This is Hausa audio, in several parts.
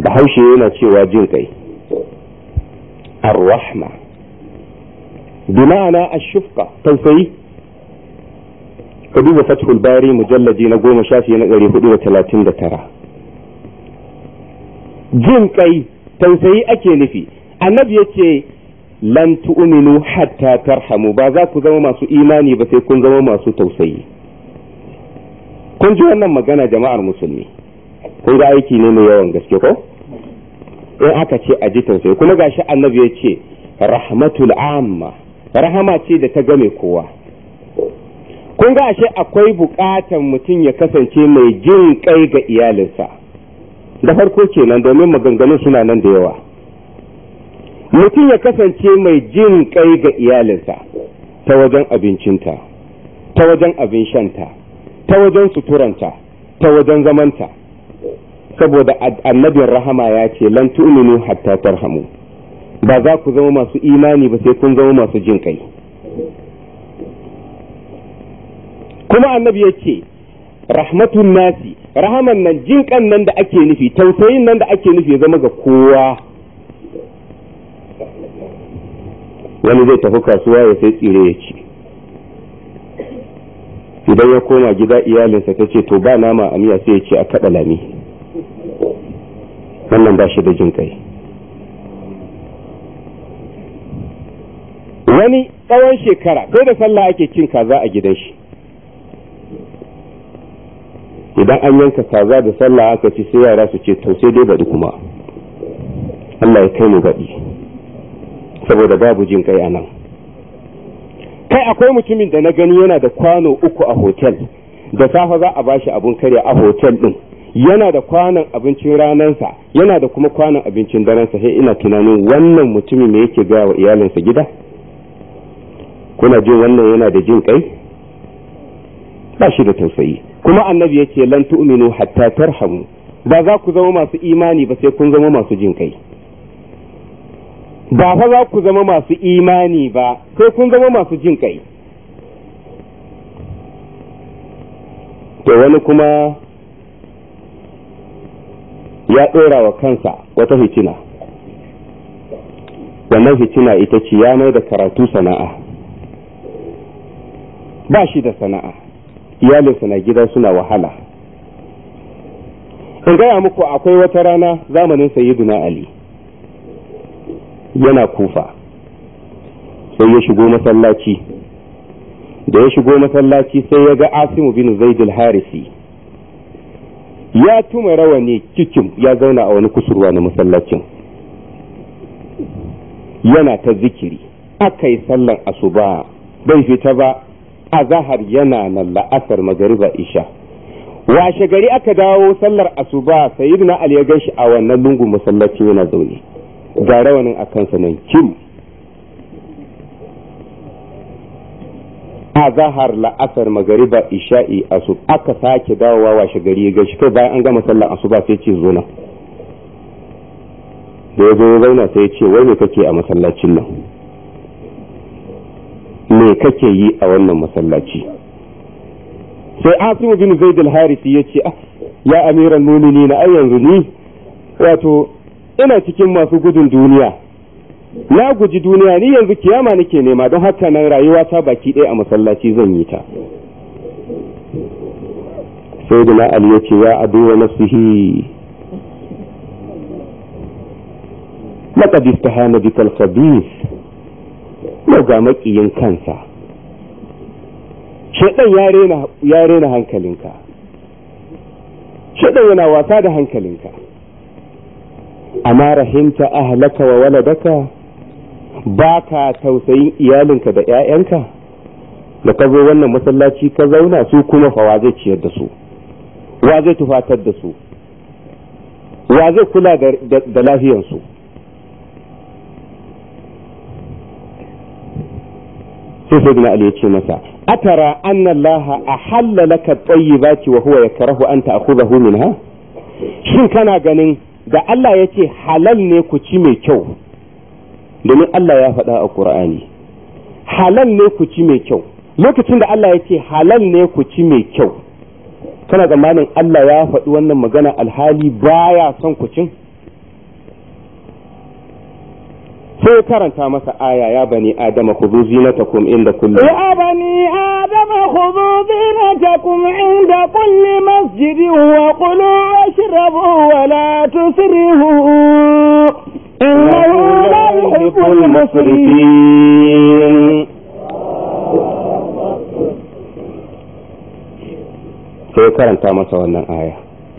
bahaushe yana cewa jin kai ar-rahma bi ma'ana ash-shufqa tausayi. ka duba fathul bari mujalladi na 10 shafi na 439. jin kai tausayi ake nufi. annabi yace lan tu'minu hatta tarhamu, ba za ku zama masu imani ba sai kun zama masu tausayi. kun ji wannan magana jama'ar musulmi? kun ga aiki ne mai yawan gaske ko? in aka ce a ji tausayi, kuma gashi annabi ya ce rahmatul amma, rahama ce da ta game kowa. kun ga ashe akwai bukatan mutum ya kasance mai jin kai ga iyalinsa. da farko kenan, domin maganganun suna nan da yawa. mutum ya kasance mai jin kai ga iyalinsa ta wajen abincinta, ta wajen abin shanta, ta wajen suturanta, ta wajen zamanta. saboda annabin rahama ya ce lan tu'minu hatta tarhamu, ba za ku zama masu imani ba sai kun zama masu jin kai. kuma annabi ya ce rahmatun nasi, rahaman nan jin kan nan da ake nufi, tausayin nan da ake nufi ya zama ga kowa. wani zai tafi kasuwa ya sai tsire ya ci, idan ya koma gida iyalinsa ta ce to ba nama a miya, sai ya ce a kaɗa lami. wannan ba shi da jin kai. wani tsawon shekara sai da sallah ake cin kaza a gidan shi, idan an yanka kaza da sallah aka ci sai yara su ce to sai dai baɗi kuma, Allah ya kai mu baɗi, saboda babu jin kai a nan. kai akwai mutumin da na gani yana da kwano 3 a hotel, da safe za a bashi abun karya a hotel din, yana da kwanon abincin ranansa, yana da kuma kwanon abincin daransa. sai ina tunanin wannan mutumin me yake gaya wa iyalinsa gida? kuna jin wannan yana da jin kai? ba shi da tausayi. kuma annabi yace lan tu'minu hatta tarhamu, ba za ku zama masu imani ba sai kun zama masu jin kai. ba fa za ku zama masu imani ba sai kun zama masu jin kai. to wani kuma ya ɗora wa kansa wata fitina. wannan fitina ita ce ya mai da karatu sana'a. ba shi da sana'a, iyalinsa na gida suna wahala. in gaya muku akwai wata rana zamanin sayyiduna Ali yana Kufa, sai ya shigo masallaci. da ya shigo masallaci sai ya ga Asimu bin Zaid al-Harisi ya tuma rawani cikin ya zauna a wani kusurwa na masallacin yana ta zikiri. aka yi sallar asuba bai fita ba, azahar yana nan, la'asar, magariba, isha. washe gari aka dawo sallar asuba, sayyidina Ali ya ganshi a wannan lungun masallacin yana zaune, ga rawanin a kansa nan kim. azahar, la'asar, magariba, isha'i, asub. aka sake dawowa washe gari ya gashi kai bayan an gama sallar asuba sai ce zo nan. da ya zo ya zauna sai ya ce wai me kake a masallacin nan? me kake yi a wannan masallaci? sai Asimu bin Zaid al-Harisi ya ce ya amiran mu'minin, ai yanzu ni wato ina cikin masu gudun duniya, na guji duniya, ni yanzu kiyama nake nema, don haka nan rayuwa ta baki ɗaya a masallaci zan yi ta. sai da Ali ya ce ya aduwa nafsihi laqad istahana bikal khabith, ga makiyin kansa. shedan ya rena hankalinka, shedan yana wasa da hankalinka. amma rahimta ahlaka wa waladaka, ba ka tausayin iyalinka da 'ya'yanka? da ka zo wannan masallaci ka zauna, su kuma fa wa zai ciyar da su, wa zai tufatar da su, wa zai kula da lafiyarsu? sai bin Ali ya ce masa atara anna Allah ahalla laka tayyibati wa huwa yakrahu an ta'khudhahu minha, shin kana ganin da Allah ya ce halal ne ku ci mai kyau, domin Allah ya faɗa a Qur'ani halal ne ku ci mai kyau. lokacin da Allah ya ce halal ne ku ci mai kyau, kana zamanin Allah ya faɗi wannan magana alhali baya son ku cin? sai karanta masa aya ya bani adama khudhu zinatakum inda kulli ya bani adama khudhu zinatakum inda kulli masjidin wa kulu washrabu wa la tusrifu innahu la yuhibbul musrifin. sai karanta masa wannan aya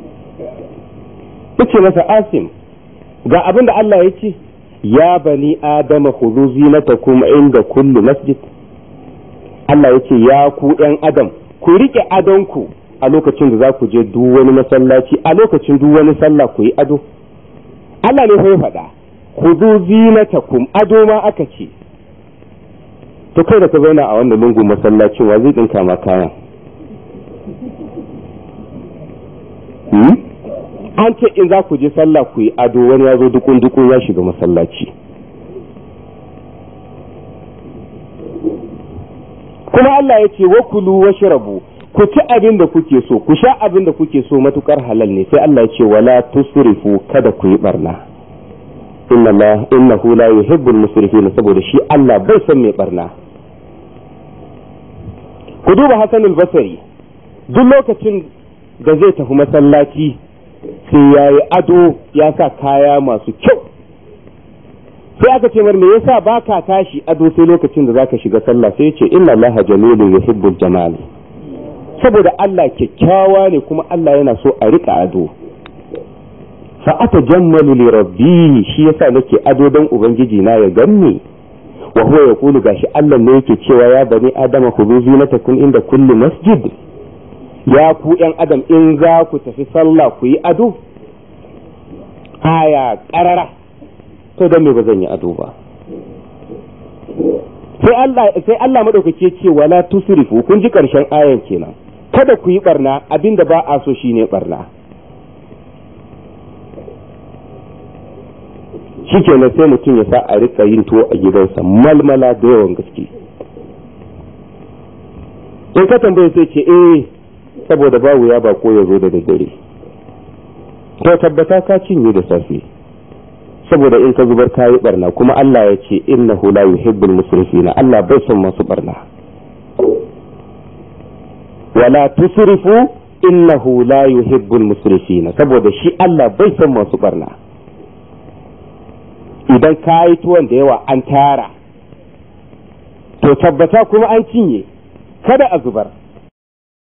yace masa Asim ga abin da Allah ya ce ya bani adama khudhu zinatakum inda kulli masjid. Allah ya ce ya ku ɗan adam ku rike adonku a lokacin da za ku je duk wani masallaci, a lokacin duk wani sallah ku yi ado. Allah ne ya faɗa khudhu zinatakum, ado ma aka ce. To kai da ka zauna a wannan lungun masallacin wa zai dinka ma kayan? An ce in za ku je sallah ku yi ado, wani ya zo dukun ya shiga masallaci. Kuma Allah ya ce wa kulu washrabu, ku ci abin da kuke so, ku sha abin da kuke so matukar halal ne. Sai Allah ya ce wala tusrifu, kada ku yi barna. Innahu la yuhibbul musrifin, saboda shi Allah bai son mai barna. Ku duba Hassan al-Basri, duk lokacin da zai tafi masallaci sai ya yi ado, ya sa kaya masu kyau. Sai aka ce mar me yasa baka tashi ado sai lokacin da zaka shiga sallah? Sai ya ce inna Allaha jamilun yuhibbul jamal, saboda Allah kyakkyawa ne kuma Allah yana so a rika ado. Fa atajammalu li rabbi, shi yasa nake ado dan ubangiji na ya ganni. Wa huwa yaqulu, gashi Allah ne yake cewa ya bani adama khudhu zinatakum inda kulli masjid, ya ku ‘yan adam in za ku tafi sallah ku yi ado. Aya ƙarara, to don me ba zan yi ado ba? Sai Allah maɗaukaki ce wala tusrifu, kun ji ƙarshen ayan kenan, kada ku yi ɓarna, abinda ba a so shine ɓarna. Shi kenan sai mutum ya sa a rika yin tuwo a gidansa malmala da yawan gaske. In ka tambaye sai ce saboda babu ya bako ya zo da daddare, to tabbata ka cinye da safe, saboda in ka zubar kayi barna. Kuma Allah ya ce innahu la yuhibbul musrifina, Allah bai son masu barna. Wala tusrifu innahu la yuhibbul musrifina, saboda shi Allah bai son masu barna. Idan kayi tuwon da yawa an tara, to tabbata kuma an cinye, kada a zubar.